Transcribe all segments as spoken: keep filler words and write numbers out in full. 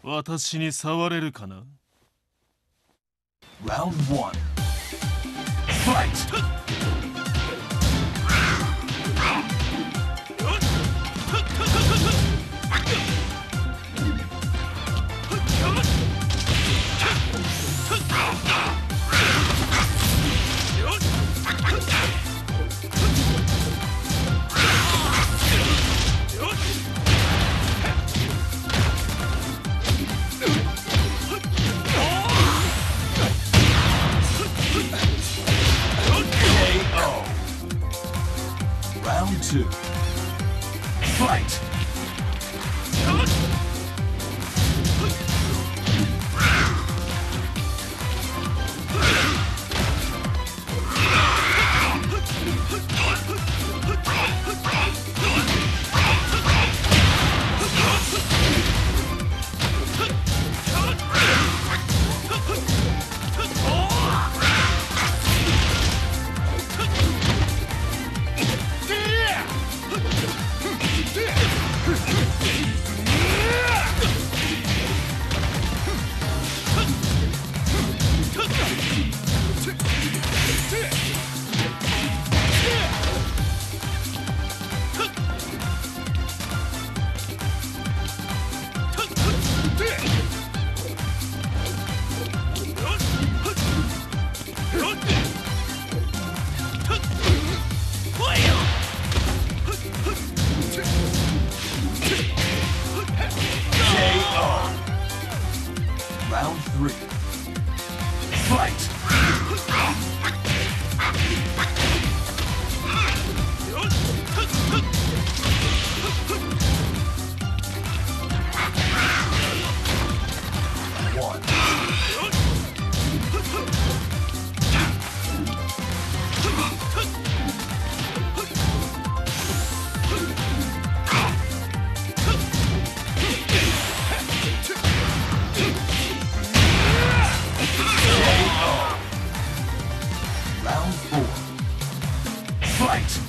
私に触れるかな? Round one. Fight! Round two. Fight! Round three. Fight! One. Round four. Fight!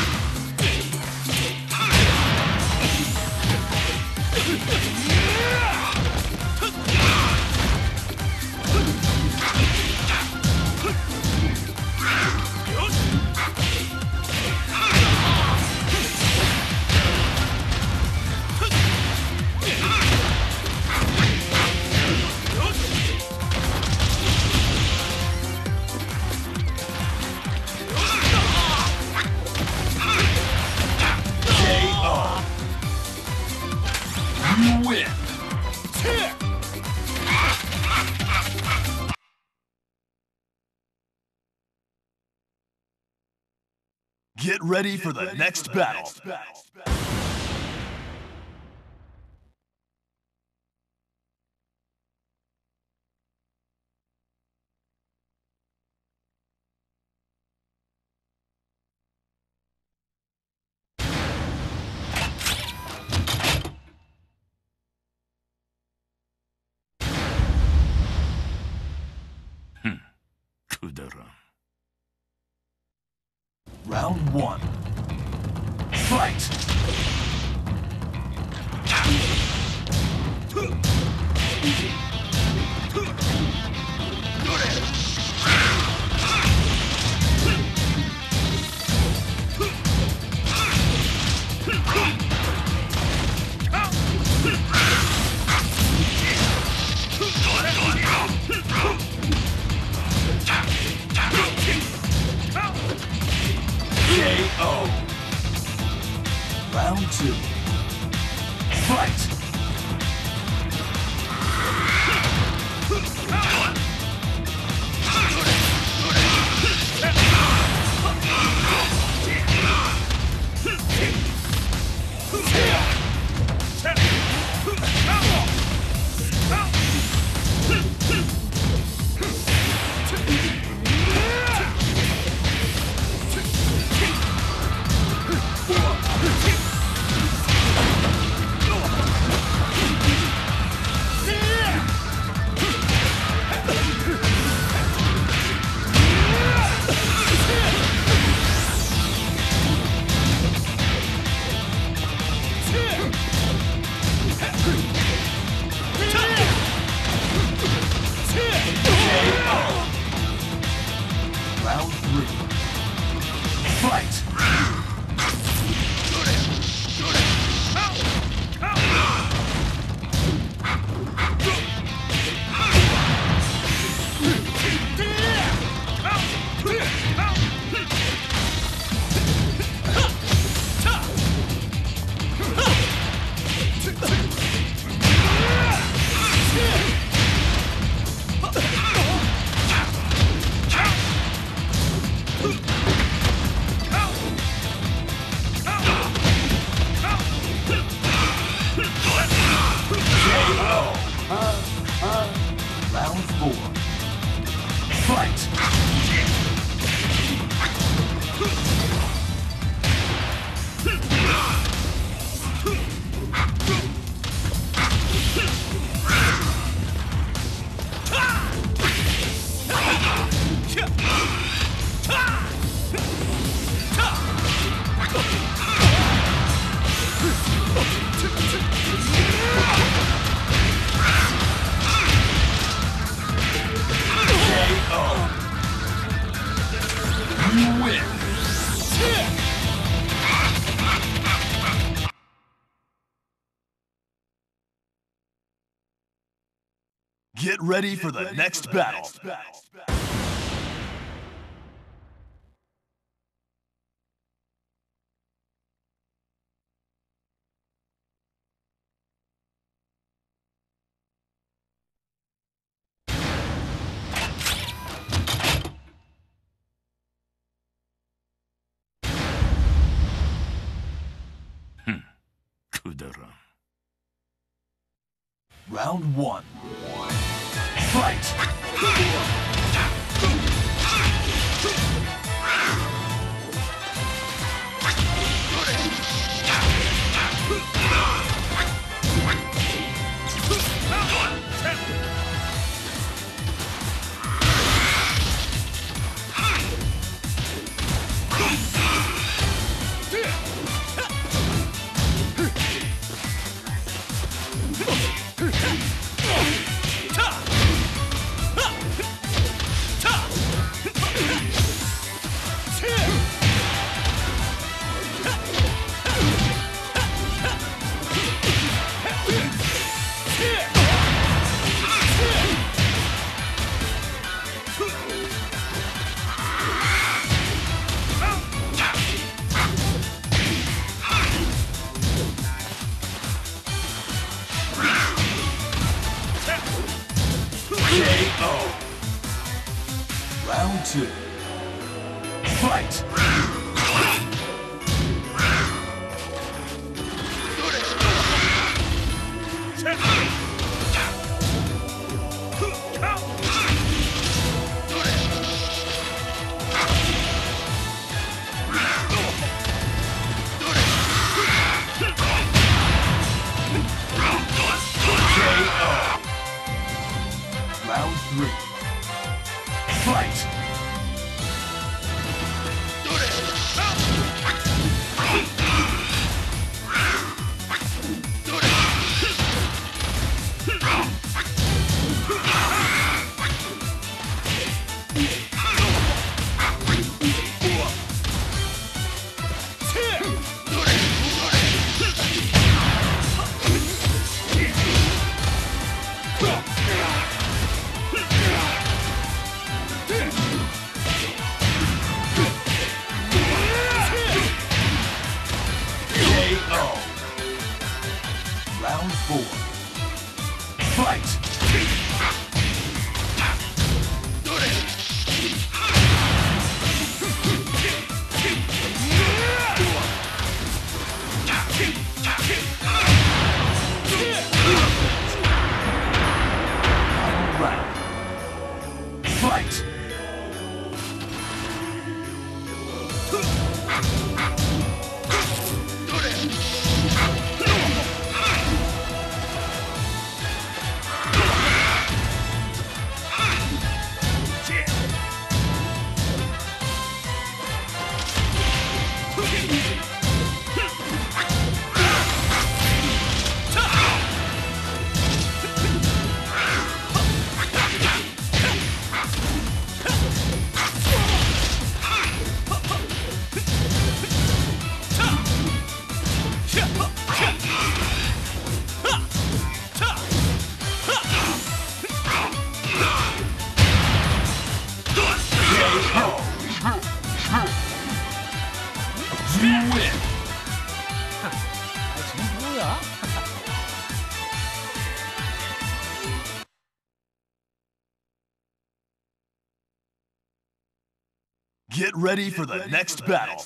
You win! Get ready for the next battle. Round one. Fight! K O. Round two. Fight! Get ready for the next battle. Round one. Fight! K O. Round two. Fight! Round three. Fight! Round four. Fight! Final round. Fight! You win! 还成功了。 Get ready for the next battle.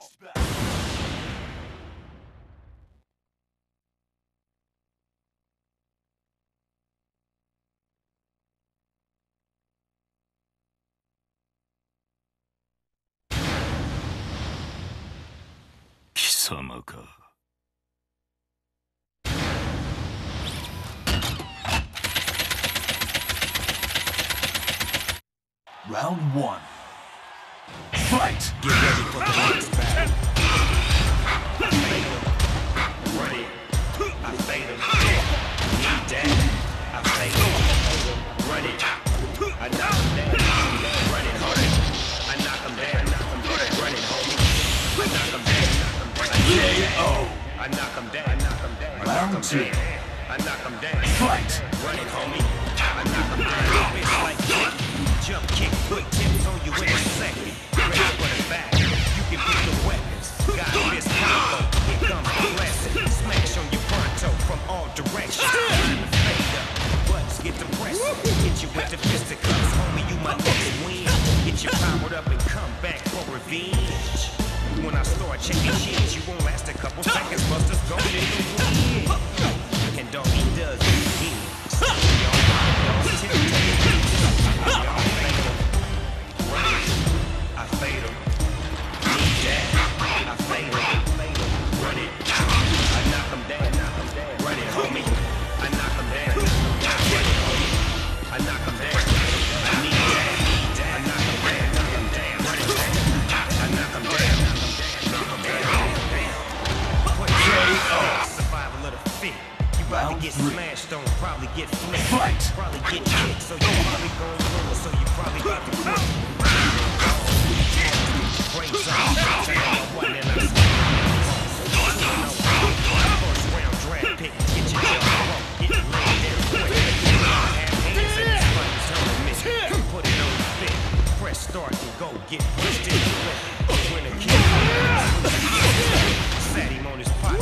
Round one. Fight! Get ready for the next battle. Run it. I fade him. Need that. I fade him. Run it. I knock him down. Run it, hold it. I knock him down. Run it, hold it. I knock him down. K O. I knock him down. I knock him down. Round two. I I knock 'em down. Fight! Run it, homie. I knock 'em down. Bitch like kick. Jump kick, quick tips on you in a second. Ready for the back. You can pick the weapons. Got this combo. Here comes the blessing. Smash on your pronto from all directions. Time to fade up. Butts get depressed. Hit you with the fisticuffs. Homie, you my next win. Get you powered up and come back for revenge. When I start checking shit, you won't last a couple seconds. Busters go in the wind. And dog, he does it again. So y'all, y'all, tip, y'all fade him. Run it. I fade him. Need that. I fade him. Run it. I knock him down. Run it, homie. I knock him down. Run it, homie. I knock him down. I need that. I knock him down. Run it down. I knock him down. Survival of the fit. You probably get smashed, don't probably get flipped. Fight! Probably get kicked, so you probably gon' roll, so you probably about to quit. Brakes on, turn on my one and I first round draft pick, get your jump broke, get laid down quick. Have hands in this fight tournament. Put it on the fit, press start and go get pushed in the whip. When a kid sat him on his pot.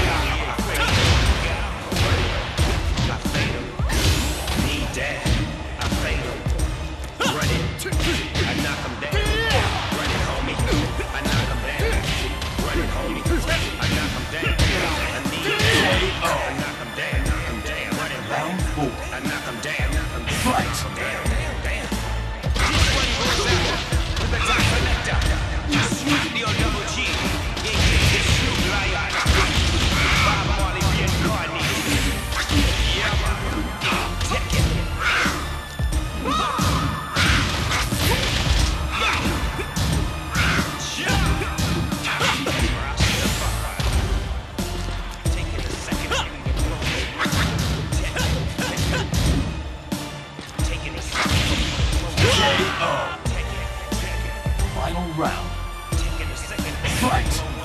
I fade him. Need that. I fade him. Run it. I knock him down. Run it, homie. I knock him down. Run it, homie. I knock him down. I need that. I knock him down. Knock him down. Run it, Round four. I knock him down. Fight! Down, down, down. This one goes out with the top connector. Snoop D O double G. Yeah, yeah, yeah, Snoop Lion. Bob Marley reincarnated. Yeah, man. Take it. Taking a second. Taking a second. K O. Final round. Taking a second. Fight!